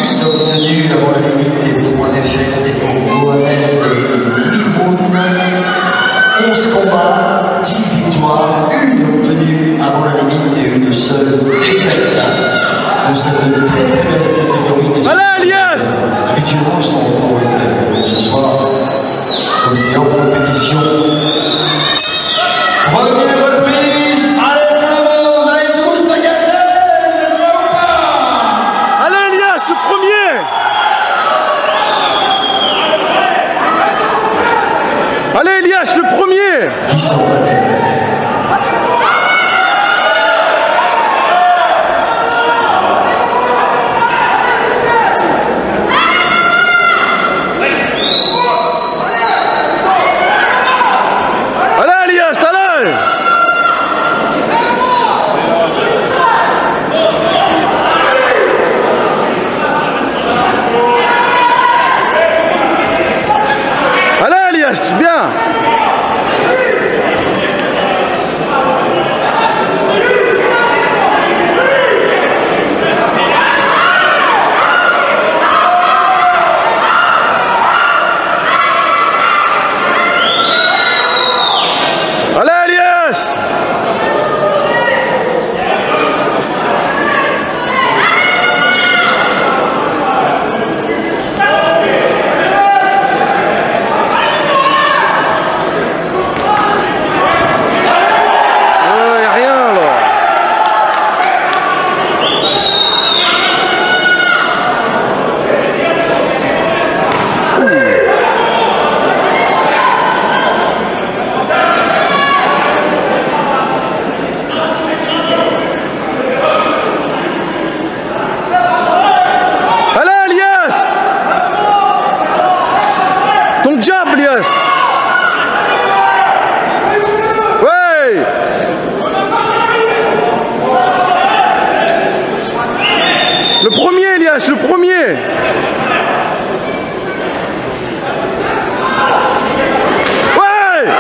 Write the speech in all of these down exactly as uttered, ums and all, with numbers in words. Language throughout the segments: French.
une obtenue avant la limite des points défaite et pour Mohamed Mimoun. onze combats, dix victoires, une obtenue avant la limite et une seule défaite de cette très très belle catégorie. Allez, Elias! Habituellement, ils sont au repos ce soir, comme c'est en compétition. Première reprise, allez tout le monde, allez tous, bagatelle, vous êtes là ou pas? Allez, Elias, le premier! Allez, Elias, le premier! Qui sont battus? Bien. Allez, Elias. Ouais. Le premier, Elias, le premier. Ouais.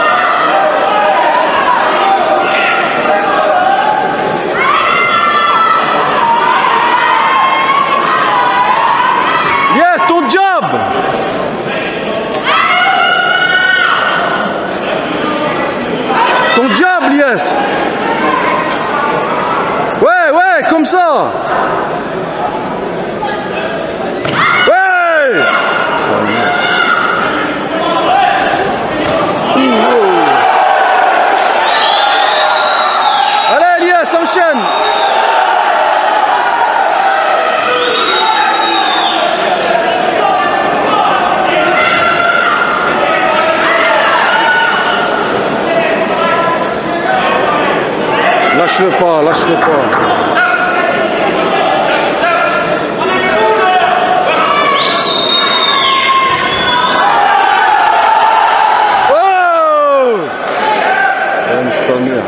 Yes, ton job. Ton diable, yes. Ouais, ouais, comme ça. Ouais. Allez, Elias, t'enchaînes. Lâche-le pas, lâche-le pas. Oh! Putain de merde.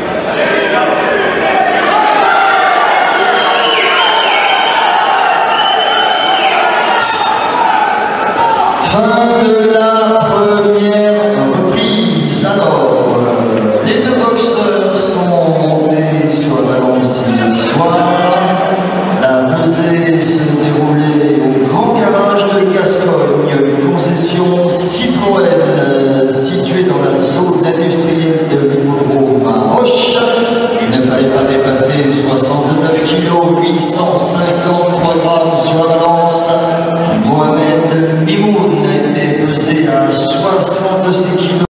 Fin de la première reprise. Alors, les deux boxeurs sont montés sur la balance hier soir. La pesée se déroulait au Grand Garage de Gascogne, une concession Citroën située dans la zone industrielle de l'hippodrome à Roche. Il ne fallait pas dépasser soixante-neuf kilos, huit cent cinquante-trois grammes sur la balance. Mohamed Mimoun a été pesé à soixante-six kilos.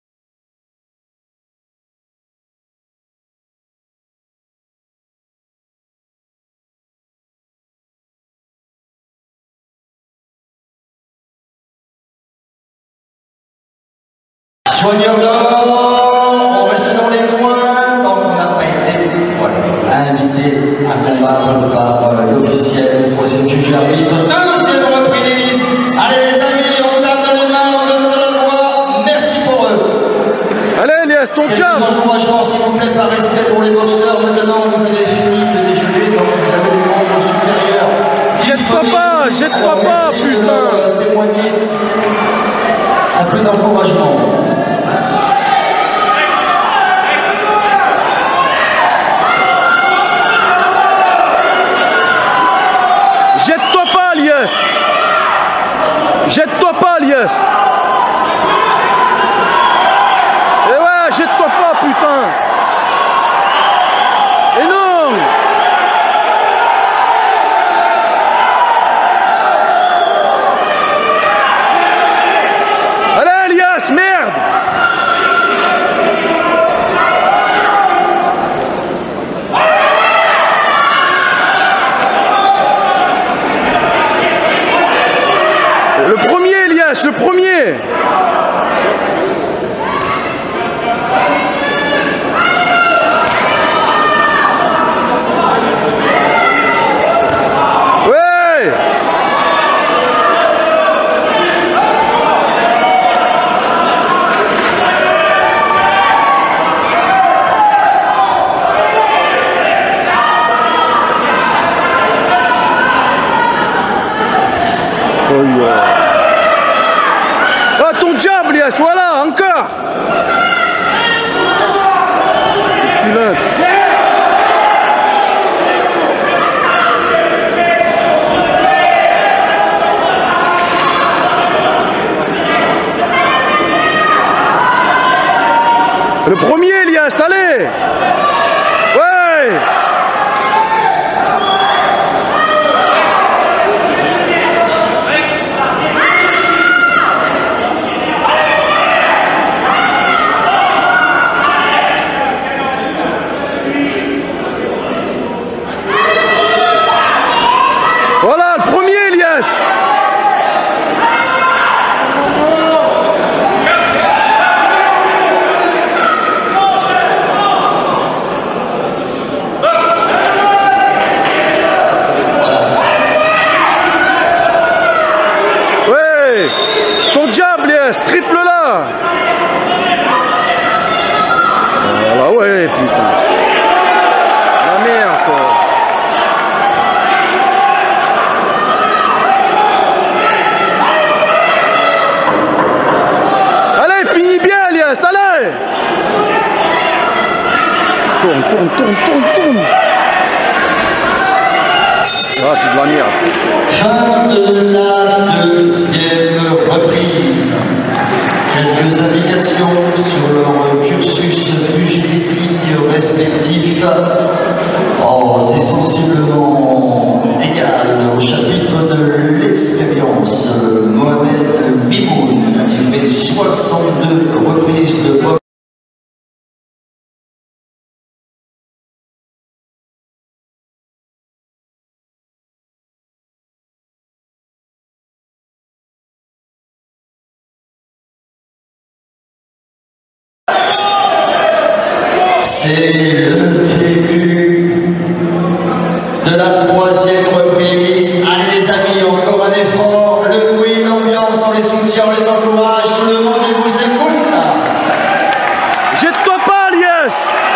Soigneur d'or, on reste dans les coins tant qu'on n'a pas été voilà, invité à combattre par euh, l'officiel, troisième juge arbitre, deuxième reprise. Allez les amis, on tape dans les mains, on donne dans la voix. Merci pour eux. Allez, Elias, ton Quelques job. encouragements s'il vous plaît, par respect pour les boxeurs. Maintenant vous avez fini de déjeuner, donc vous avez les membres supérieurs. Jette-toi pas, jette-toi pas, putain. De témoigner un peu d'encouragement. Jette-toi pas, Jette-toi pas, Elias. Eh ouais, jette-toi pas, putain. Et non. Allez, Elias, merde. Le premier, Elias, le premier. Ouais. Oh yeah. Ah, ton diable, Elias, voilà, encore. Putain. Le premier, Elias, allez. Ouais. Voilà, le premier, Elias. Ouais. Ton diable, Elias, triple là. Voilà, ouais, putain. La merde, quoi. Tourne, tourne, tourne, tourne, tourne. Ah, c'est de la merde. Fin de la deuxième reprise. Quelques indications sur leur cursus pugilistique respectif. Oh, c'est sensiblement égal au chapitre de l'expérience. Mohamed Mimoun a livré soixante-deux reprises de boxe. C'est le début de la troisième reprise. Allez les amis, encore un effort. Le bruit, l'ambiance, on les soutient, on les encourage. Tout le monde, il vous écoute. Jette-toi pas, Elias.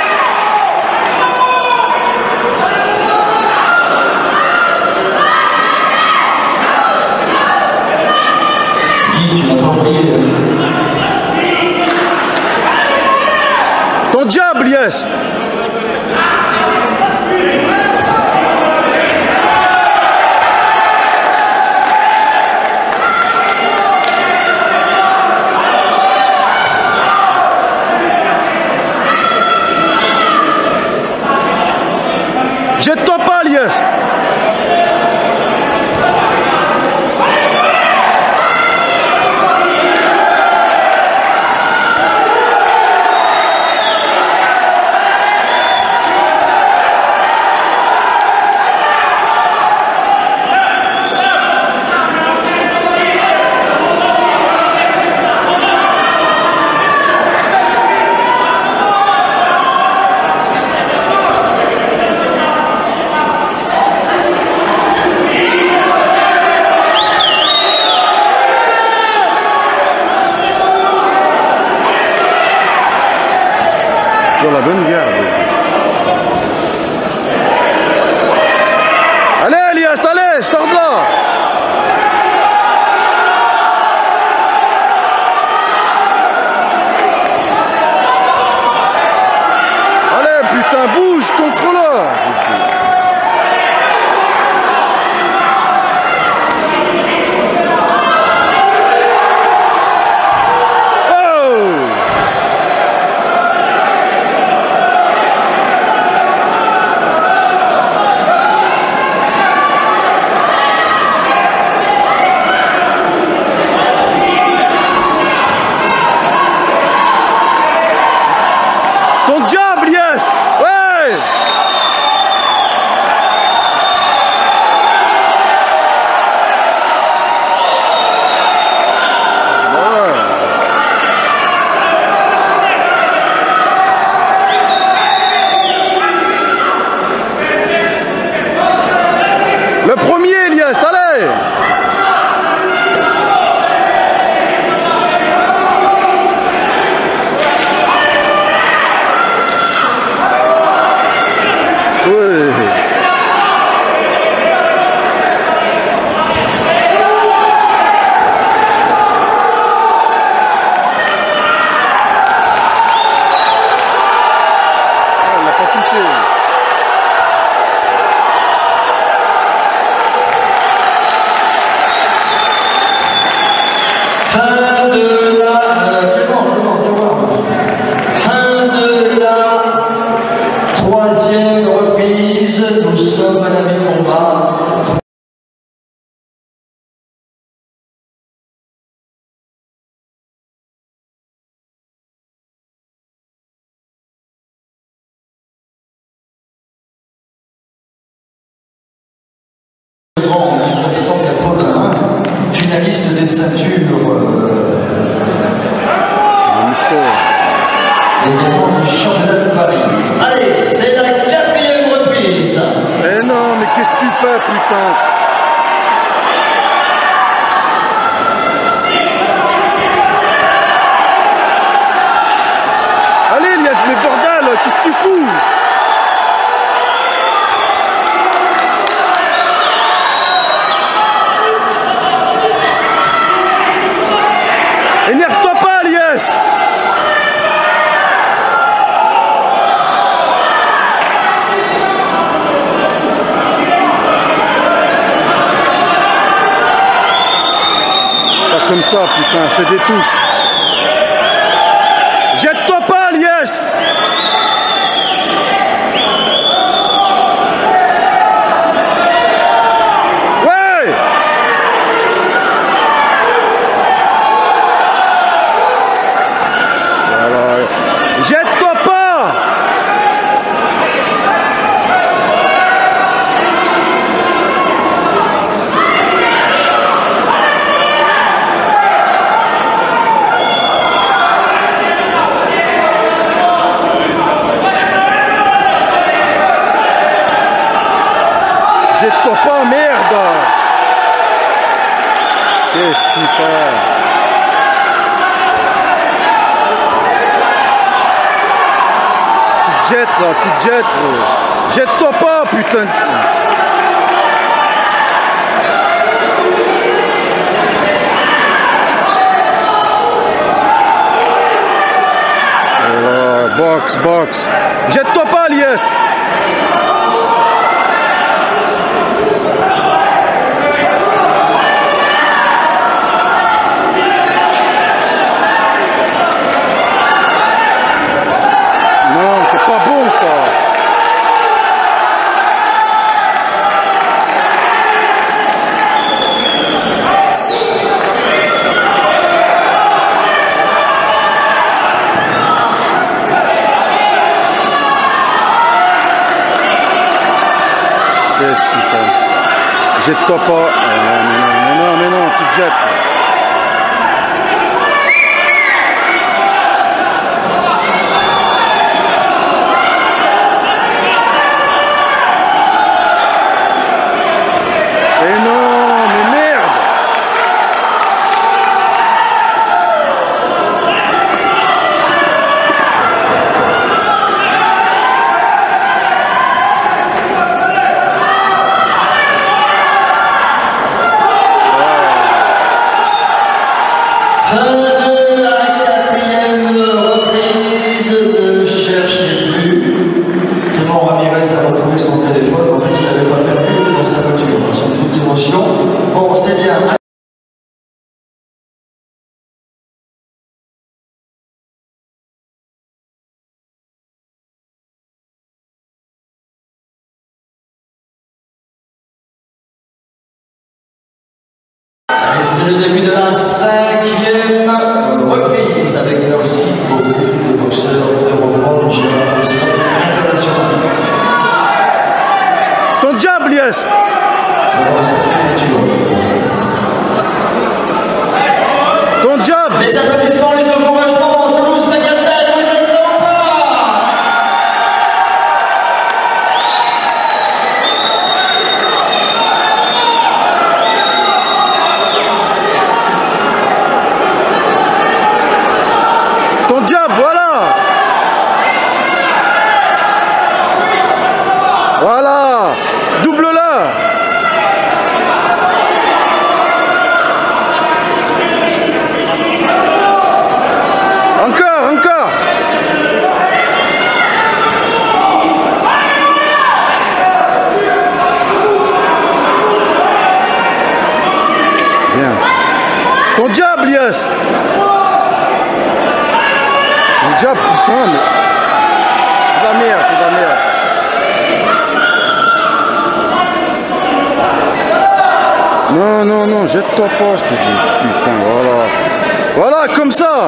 Guy, tu m'as pas oublié. Ton diable, Elias. Jette-toi pas, Elias. Dans la bonne garde. Allez, Elias, allez, sors de là. Allez, putain, bouge, contrôleur. Le premier, Elias, allez! Oui. Fin de la... Clément, Clément, viens voir. Fin de la troisième reprise. Nous sommes à la mi-combat. En mille neuf cent quatre-vingt-un, finaliste des ceintures euh, et également du championnat de Paris. Allez, c'est la quatrième reprise. Eh non, mais qu'est-ce que tu fais, putain? Allez, Elias, mais bordel, qu'est-ce que tu fous? Énerve-toi pas, Elias! Pas comme ça, putain, fais des touches. Jette-toi pas, Elias! Ouais! Jette-toi pas! Jette-toi pas, merde! Qu'est-ce qu'il fait? Jette là, tu te jettes, gros. Jette-toi pas, putain. Voilà, box, box. Jette-toi pas, Elias. Pas bon ça. Qu'est-ce qu'il fait? Jette-toi pas. Euh, mais non, mais non, mais non, tu te jettes. Eh non, mais merde! Fin de la quatrième reprise de Cherchez plus. Clément Ramirez a retrouvé son téléphone. En fait, il n'avait pas perdu, il était dans sa voiture. Son coup d'émotion. Bon, c'est bien. Et c'est le début de la cinquième reprise avec là aussi beaucoup de boxeurs européens, Gérard de Sport international. Ton diable, Elias! Alors, ça fait Bien. Ton diable, Lies. Ton diable, putain, mais... C'est de la merde, c'est de la merde. Non, non, non, jette-toi pas, je te dis. Putain, voilà. Voilà, comme ça.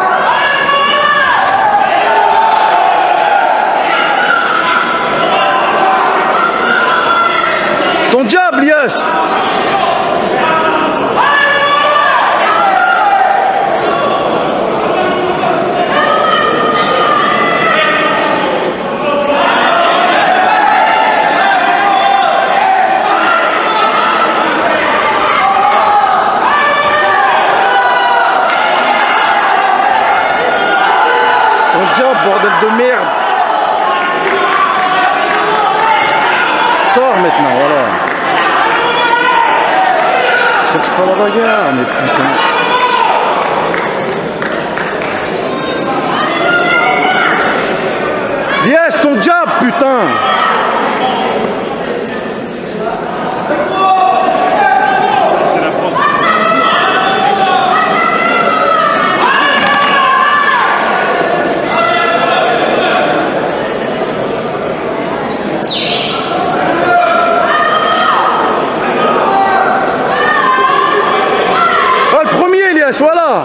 Ton diable, Lies. Bordel de merde. Sors maintenant, voilà. Cherche pas la bagarre, mais putain. Lies, ton diable, putain. Voilà.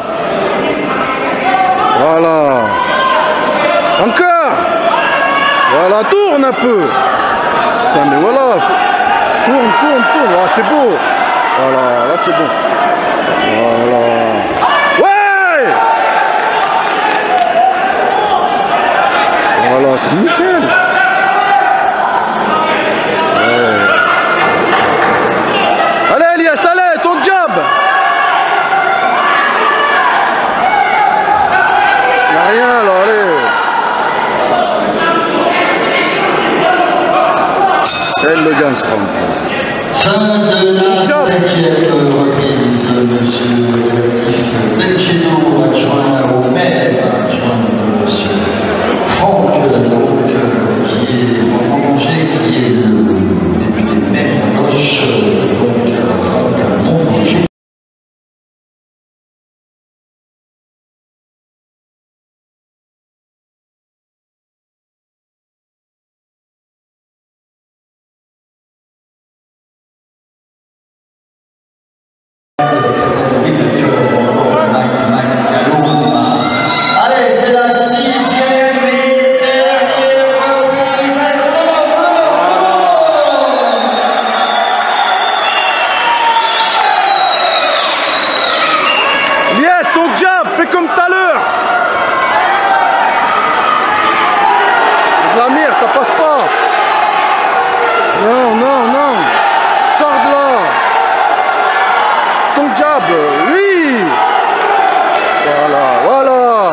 Voilà. Encore. Voilà, tourne un peu. Putain, mais voilà. Tourne, tourne, tourne. Ah, c'est beau. Voilà, là c'est bon. Voilà. Ouais. Voilà, c'est nickel. Ouais. Allez, Elias, allez, ton job. Rien alors, allez. Elle le gagne, sera. Fin de la cinquième reprise, monsieur Relatif Benchino, adjoint au maire, adjoint de monsieur Franck, donc, qui est en congé, qui est le député maire à gauche, donc Franck Montrosier. Allez, c'est la sixième et dernière reprise. Allez, tout le monde, tout le monde. Lies, ton diable, fais comme tout à l'heure. De la merde, ça passe pas. Non, non, non. Sors de là. Ton diable, oui. Voilà, voilà.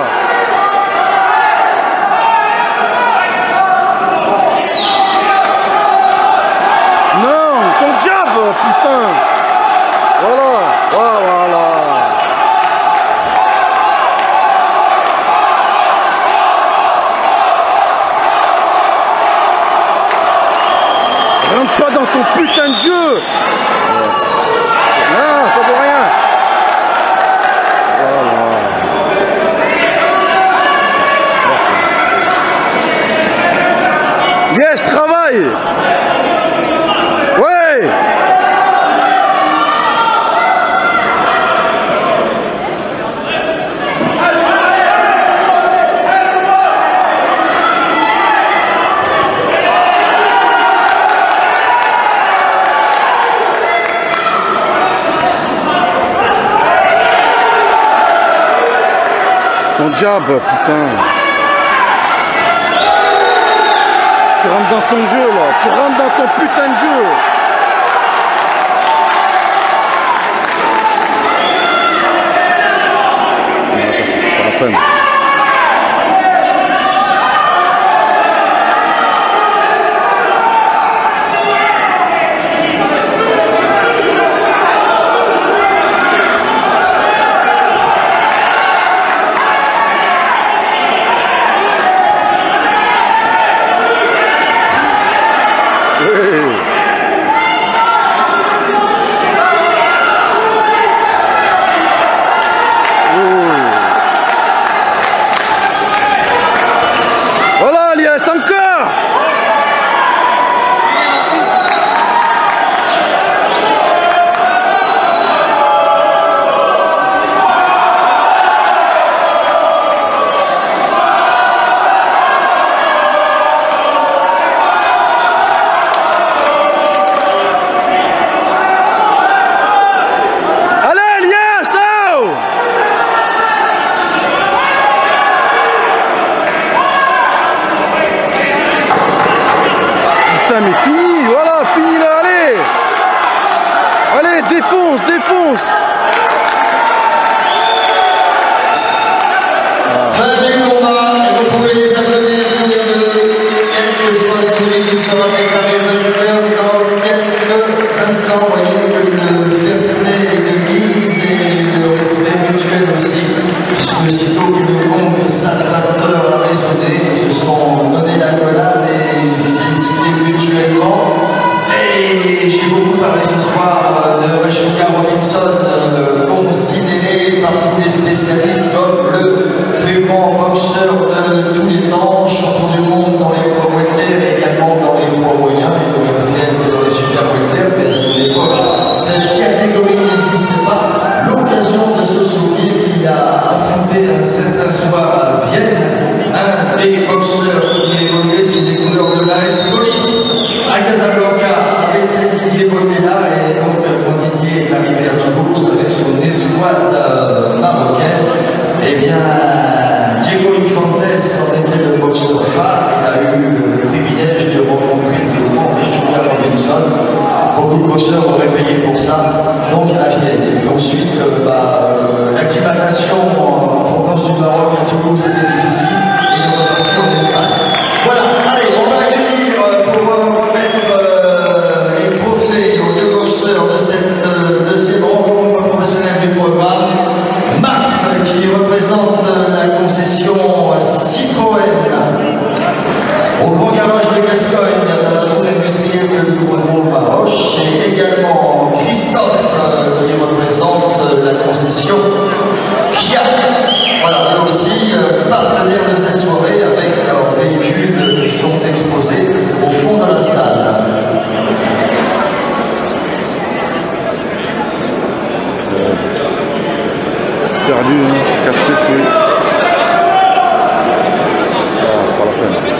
Non, ton diable, putain. Voilà, voilà. Rentre pas dans ton putain de jeu. Non, ça vaut rien. Voilà. Yes, travaille. Ouais. Ton diable, putain. Tu rentres dans son jeu, là. Tu rentres dans ton putain de jeu. C'est pas la peine. personne euh, considérée par tous les spécialistes comme le plus grand boxeur de tous les temps, champion du monde dans les poids welter, mais également dans les poids moyens, et même dans les super welter, mais à son époque, cette catégorie n'existait pas. L'occasion de se souvenir qu'il a affronté un certain soir à Vienne un des boxeurs qui évoluait sous les couleurs de l'A S Police à Casablanca avec Didier Botella, et donc quand Didier est arrivé à Toulouse avec son escouade euh, marocaine, et bien Diego Infantes en était le boxeur phare. Il a eu le privilège de rencontrer le grand Richard Robinson. Beaucoup de boxeurs auraient payé pour ça, donc à Vienne. Et puis ensuite, euh, bah, euh, l'acclimatation en provenance du Maroc à Toulouse était difficile, et il est reparti en Espagne. Voilà, allez, on va accueillir euh, pour euh, remettre euh, les trophées aux deux boxeurs de cette euh, deuxième rencontre professionnelle du programme. Max, qui représente euh, la concession Citroën au Grand Garage de Gascogne, dans la zone industrielle de l'Hippodrome Baroche, et également Christophe, euh, qui représente euh, la concession Kia. Voilà, et aussi euh, partenaire de cette soirée avec leurs véhicules qui sont exposés au fond de la salle. Perdu, hein, cassé, puis... Ah, c'est pas la peine.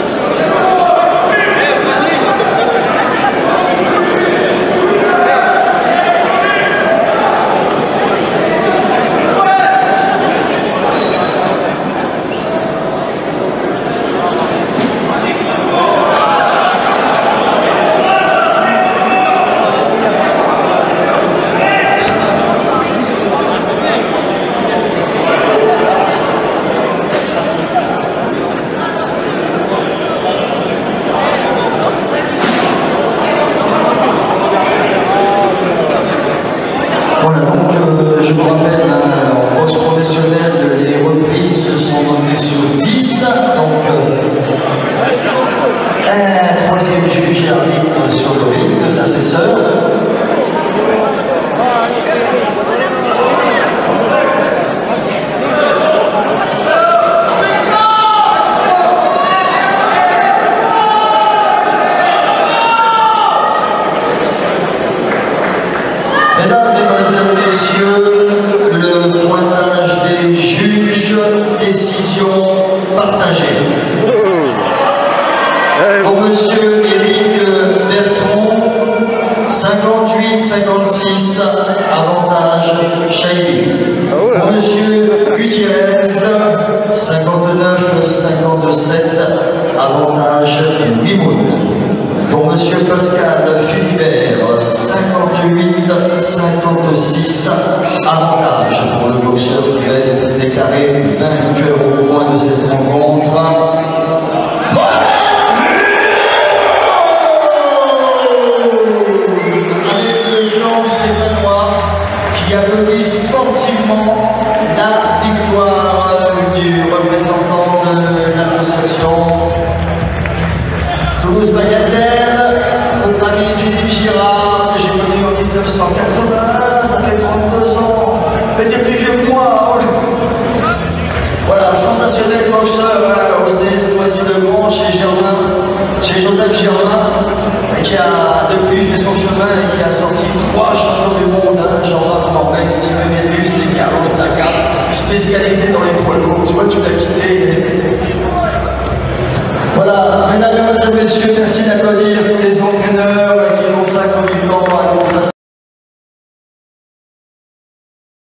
Toulouse Bagatelle, notre ami Philippe Girard, que j'ai connu en mille neuf cent quatre-vingt.